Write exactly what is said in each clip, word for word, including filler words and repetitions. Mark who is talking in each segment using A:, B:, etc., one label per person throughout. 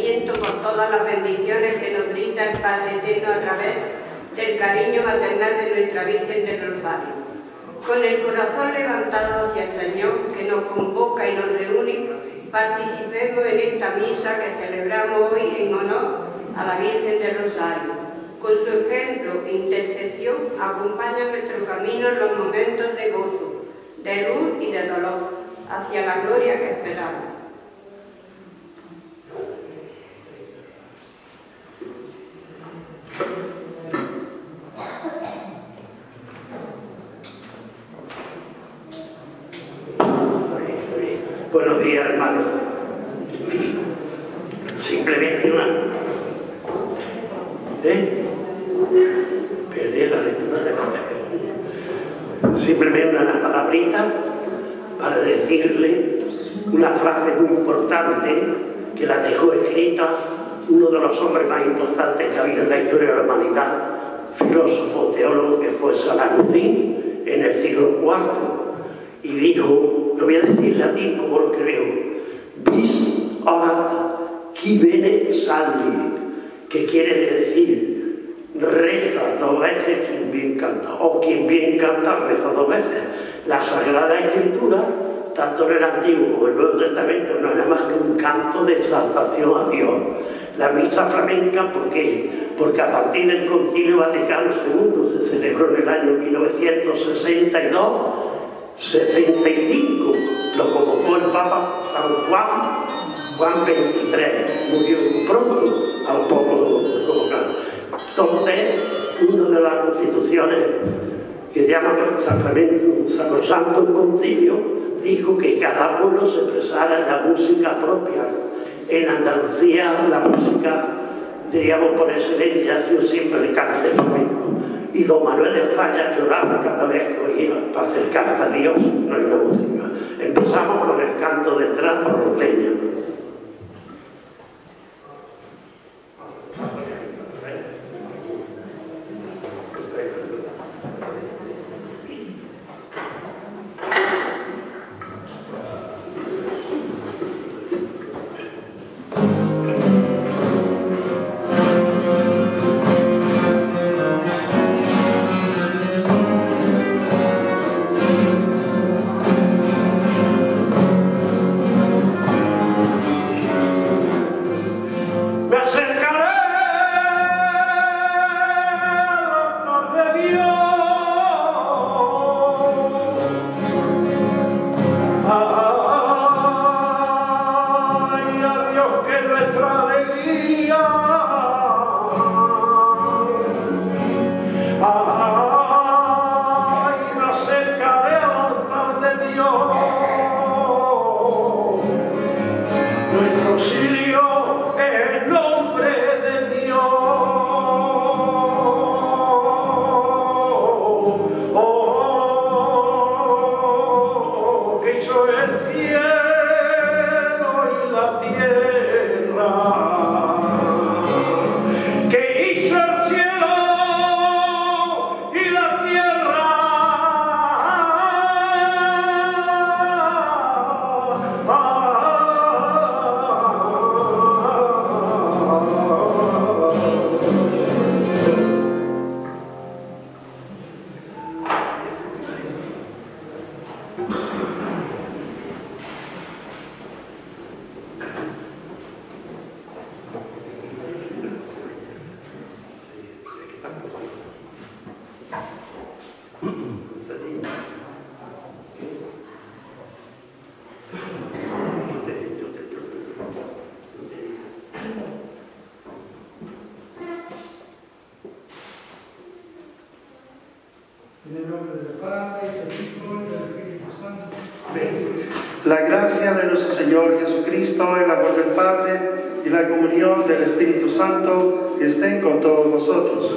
A: agradecimiento por todas las bendiciones que nos brinda el Padre Eterno a través del cariño maternal de nuestra Virgen del Rosario. Con el corazón levantado hacia el Señor, que nos convoca y nos reúne, participemos en esta misa que celebramos hoy en honor a la Virgen del Rosario. Con su ejemplo e intercesión acompaña nuestro camino en los momentos de gozo, de luz y de dolor, hacia la gloria que esperamos.
B: Buenos días, hermanos. Simplemente una... ¿Eh? Perdí la lectura de papel. Simplemente una palabrita para decirle una frase muy importante que la dejó escrita uno de los hombres más importantes que ha habido en la historia de la humanidad, filósofo, teólogo, que fue San Agustín, en el siglo cuarto. Y dijo, lo voy a decir en latín como lo creo, vis orat qui bene salvi, que quiere decir, reza dos veces quien bien canta, o quien bien canta reza dos veces. La Sagrada Escritura, tanto en el Antiguo como en el Nuevo Testamento, no es nada más que un canto de exaltación a Dios. La misa flamenca, ¿por qué? Porque a partir del Concilio Vaticano segundo se celebró en el año mil novecientos sesenta y dos, sesenta y cinco, lo convocó el Papa San Juan, Juan veintitrés, murió pronto, al poco de convocar. Entonces, una de las constituciones que llama Sacramento Sacrosanto el Concilio dijo que cada pueblo se expresara en la música propia. En Andalucía la música, diríamos por excelencia, ha sido siempre el cante flamenco. Y don Manuel de Falla lloraba cada vez que oía para acercarse a Dios, no hay una música. Empezamos con el canto de entrada porteña.
C: La gracia de nuestro Señor Jesucristo, el amor del Padre y la comunión del Espíritu Santo estén con todos nosotros.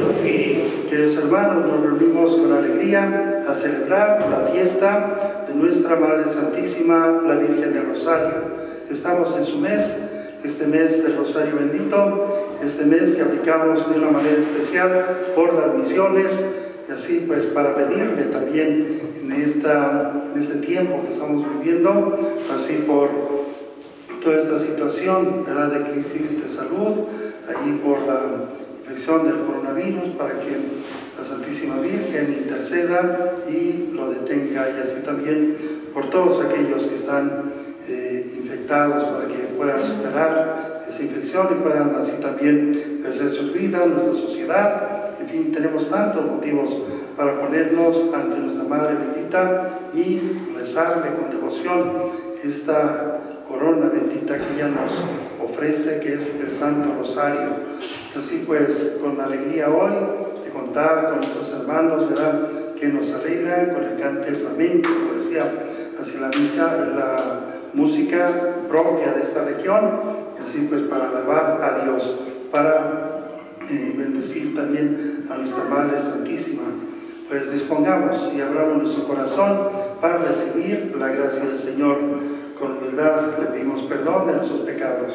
C: Queridos hermanos, nos reunimos con alegría a celebrar la fiesta de nuestra Madre Santísima, la Virgen del Rosario. Estamos en su mes, este mes del Rosario Bendito, este mes que aplicamos de una manera especial por las misiones, y así pues para pedirle también en, esta, en este tiempo que estamos viviendo, así por toda esta situación, ¿verdad?, de crisis de salud, ahí por la infección del coronavirus, para que la Santísima Virgen interceda y lo detenga, y así también por todos aquellos que están eh, infectados, para que puedan superar esa infección y puedan así también crecer sus vidas, nuestra sociedad. En fin, tenemos tantos motivos para ponernos ante nuestra Madre bendita y rezarle con devoción esta corona bendita que ella nos ofrece, que es el Santo Rosario. Así pues, con alegría hoy de contar con nuestros hermanos, ¿verdad?, que nos alegran con el cante flamenco, como decía, así la misa, la música propia de esta región, así pues para alabar a Dios, para eh, bendecir también a nuestra Madre Santísima. Pues dispongamos y abramos nuestro corazón para recibir la gracia del Señor. Con humildad le pedimos perdón de nuestros pecados.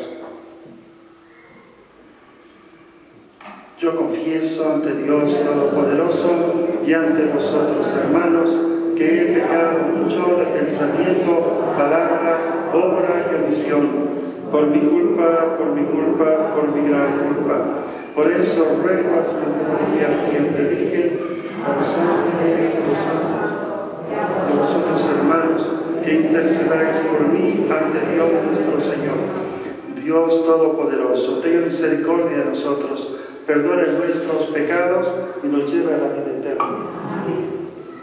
C: Yo confieso ante Dios Todopoderoso y ante vosotros, hermanos, que he pecado mucho de pensamiento, palabra, obra y omisión, por mi culpa, por mi culpa, por mi gran culpa. Por eso ruego a Santa María, siempre Virgen, a los ángeles, a los santos, a vosotros, hermanos, que intercedáis por mí ante Dios nuestro Señor. Dios Todopoderoso, tenga misericordia de nosotros, perdone nuestros pecados y nos lleve a la vida eterna. Amén.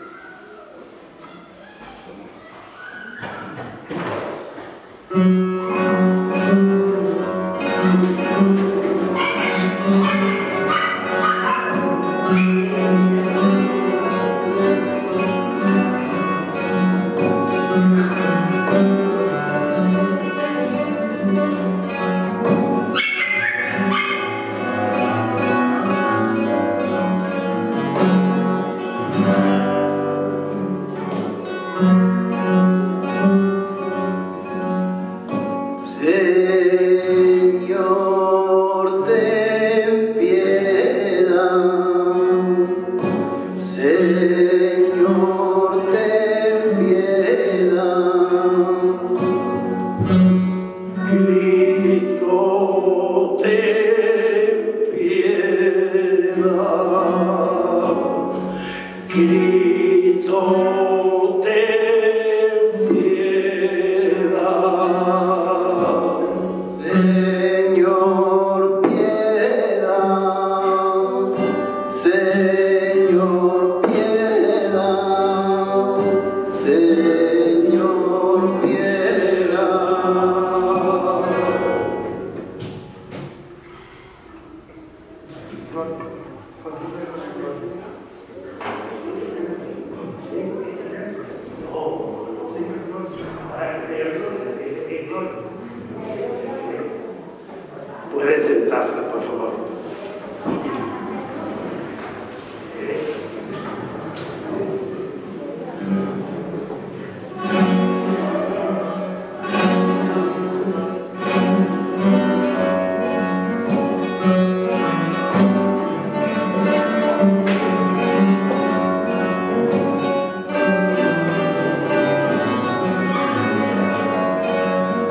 B: Pueden sentarse, por favor.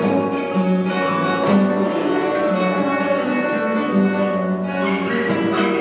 D: Thank you.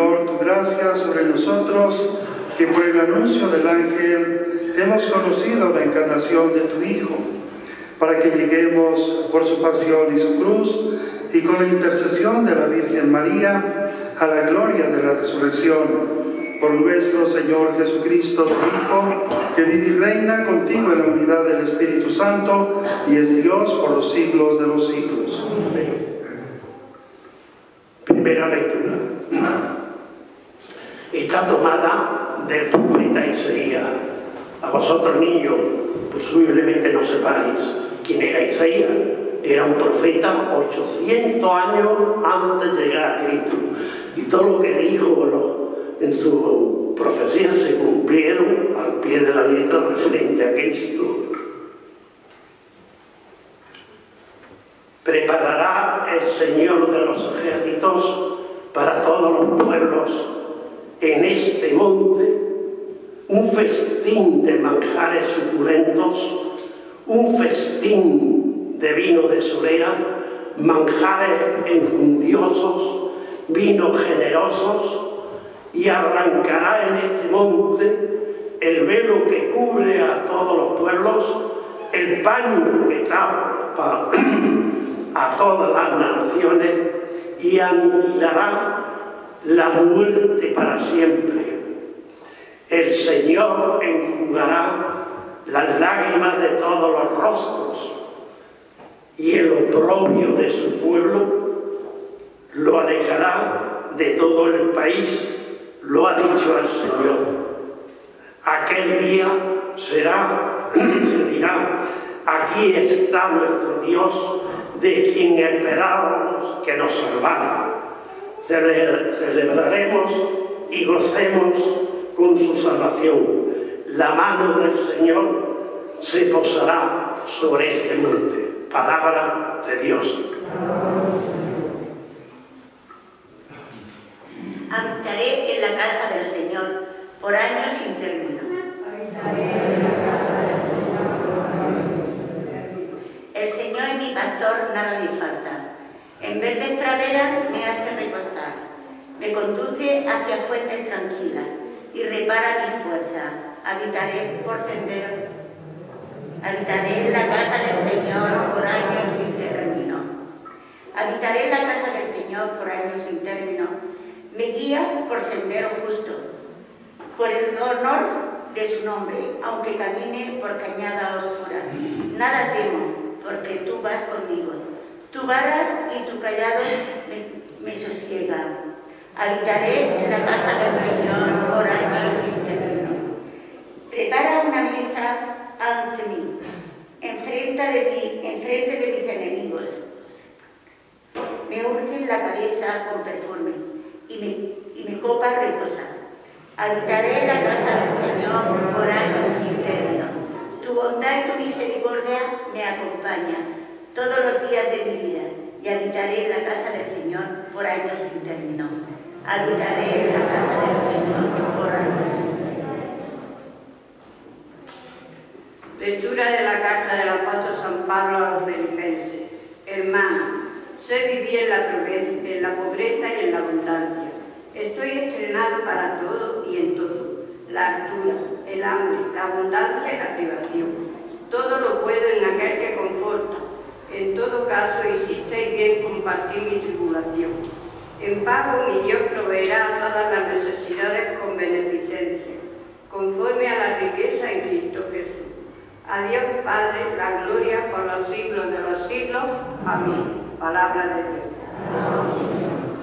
C: Señor, tu gracia sobre nosotros, que por el anuncio del ángel hemos conocido la encarnación de tu Hijo, para que lleguemos por su pasión y su cruz, y con la intercesión de la Virgen María, a la gloria de la resurrección. Por nuestro Señor Jesucristo, tu Hijo, que vive y reina contigo en la unidad del Espíritu Santo, y es Dios por los siglos de los siglos.
B: Amén. Primera lectura. Está tomada del profeta Isaías. A vosotros, niños, posiblemente no sepáis quién era Isaías. Era un profeta ochocientos años antes de llegar a Cristo. Y todo lo que dijo en su profecía se cumplieron al pie de la letra referente a Cristo. Preparará el Señor de los ejércitos para todos los pueblos en este monte un festín de manjares suculentos, un festín de vino de solera, manjares enjundiosos, vinos generosos, y arrancará en este monte el velo que cubre a todos los pueblos, el paño que tapa a todas las naciones, y aniquilará la muerte para siempre. El Señor enjugará las lágrimas de todos los rostros, y el oprobio de su pueblo lo alejará de todo el país, lo ha dicho el Señor. Aquel día será, se dirá, aquí está nuestro Dios, de quien esperábamos que nos salvara. Celebraremos y gocemos con su salvación. La mano del Señor se posará sobre este monte. Palabra de Dios.
D: Habitaré en la casa del Señor por años sin término. El Señor es mi pastor, nada me falta. En verdes praderas me hace recostar. Me conduce hacia fuentes tranquilas y repara mi fuerza. Habitaré por sendero. Habitaré en la casa del Señor por años sin término. Habitaré en la casa del Señor por años sin término. Me guía por sendero justo, por el honor de su nombre, aunque camine por cañada oscura. Nada temo, porque tú vas conmigo. Tu vara y tu callado me, me sosiegan. Habitaré en la casa del Señor por años sin término. Prepara una mesa ante mí, enfrente de ti, enfrente de mis enemigos. Me unge la cabeza con perfume y mi, y mi copa reposa. Habitaré en la casa del Señor por años sin término. Tu bondad y tu misericordia me acompañan todos los días de mi vida, y habitaré en la casa del Señor por años sin término. Habitaré en la casa del Señor por años sin término.
A: Lectura de la carta del apóstol San Pablo a los Filipenses. Hermanos, sé vivir en la pobreza, en la pobreza y en la abundancia. Estoy estrenado para todo y en todo. La altura, el hambre, la abundancia y la privación. Todo lo puedo en aquel que conforta. En todo caso, hicisteis bien compartir mi tribulación. En pago mi Dios proveerá todas las necesidades con beneficencia, conforme a la riqueza en Cristo Jesús. A Dios Padre, la gloria por los siglos de los siglos. Amén. Palabra de Dios.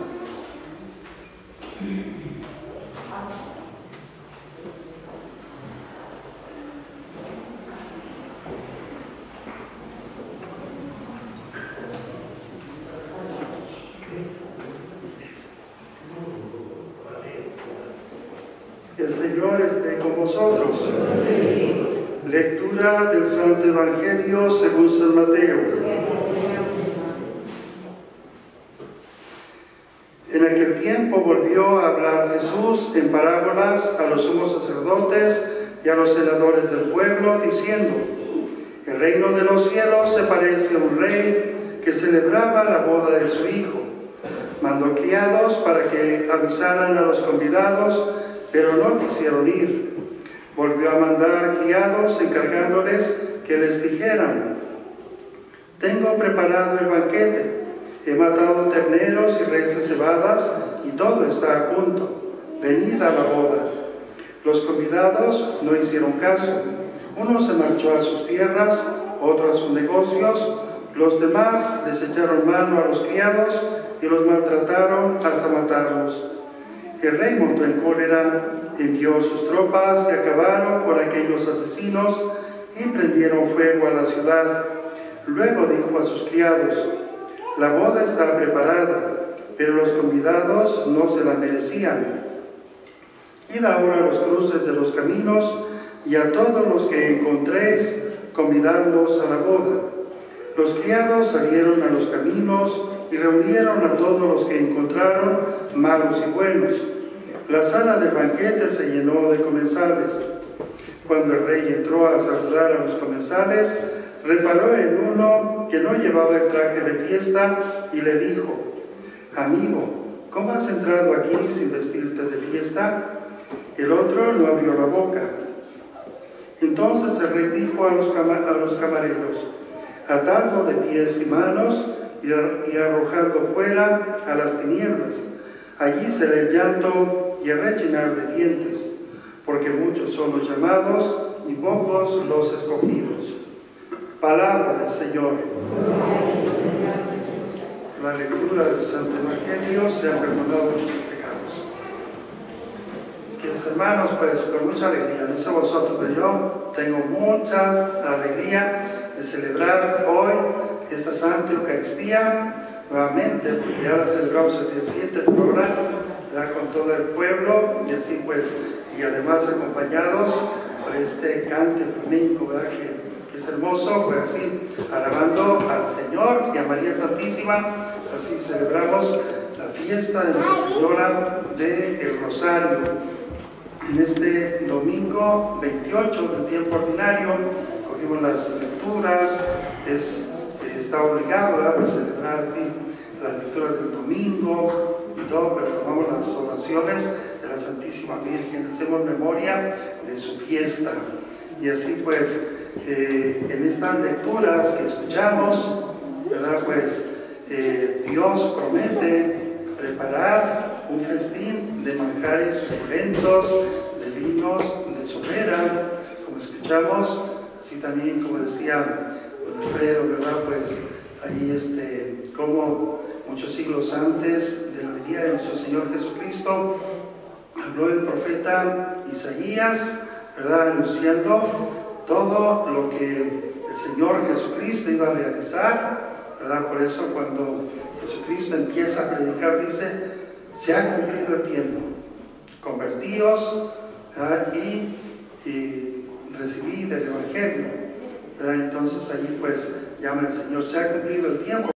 C: El Señor esté con vosotros. Lectura del Santo Evangelio según San Mateo. En aquel tiempo volvió a hablar Jesús en parábolas a los sumos sacerdotes y a los senadores del pueblo, diciendo: el reino de los cielos se parece a un rey que celebraba la boda de su hijo. Mandó criados para que avisaran a los convidados, pero no quisieron ir. Volvió a mandar criados encargándoles que les dijeran: tengo preparado el banquete, he matado terneros y reses cebadas y todo está a punto. Venid a la boda. Los convidados no hicieron caso. Uno se marchó a sus tierras, otro a sus negocios. Los demás les echaron mano a los criados y los maltrataron hasta matarlos. El rey montó en cólera, envió sus tropas y acabaron con aquellos asesinos y prendieron fuego a la ciudad. Luego dijo a sus criados: la boda está preparada, pero los convidados no se la merecían. Id ahora a los cruces de los caminos y a todos los que encontréis, convidadlos a la boda. Los criados salieron a los caminos y reunieron a todos los que encontraron, malos y buenos. La sala del banquete se llenó de comensales. Cuando el rey entró a saludar a los comensales, reparó en uno que no llevaba el traje de fiesta y le dijo: amigo, ¿cómo has entrado aquí sin vestirte de fiesta? El otro no abrió la boca. Entonces el rey dijo a los, cama a los camareros: atadlo de pies y manos y, y arrojadlo fuera a las tinieblas. Allí será el llanto y el rechinar de dientes, porque muchos son los llamados y pocos los escogidos. Palabra del Señor. La lectura del Santo Evangelio: se han perdonado nuestros pecados. Queridos hermanos, pues con mucha alegría, no sé vosotros, pero yo tengo mucha alegría de celebrar hoy esta Santa Eucaristía nuevamente, porque ya la celebramos el día siete de programa, ya con todo el pueblo, y así pues, y además acompañados por este cante flamenco, ¿verdad? Que es hermoso, pues así, alabando al Señor y a María Santísima. Así celebramos la fiesta de Nuestra Señora del Rosario. En este domingo veintiocho del tiempo ordinario, cogimos las lecturas, es, está obligado a celebrar así las lecturas del domingo y todo, pero tomamos las oraciones de la Santísima Virgen, hacemos memoria de su fiesta. Y así pues, Eh, en estas lecturas que escuchamos, ¿verdad? Pues eh, Dios promete preparar un festín de manjares suculentos, de vinos de sobera, como escuchamos, así también como decía don Alfredo, ¿verdad? Pues ahí este, como muchos siglos antes de la venida de nuestro Señor Jesucristo, habló el profeta Isaías, ¿verdad? Anunciando todo lo que el Señor Jesucristo iba a realizar, ¿verdad? Por eso cuando Jesucristo empieza a predicar, dice: se ha cumplido el tiempo, convertíos, ¿verdad? y, y recibid el Evangelio, ¿verdad? Entonces allí pues llama el Señor: se ha cumplido el tiempo.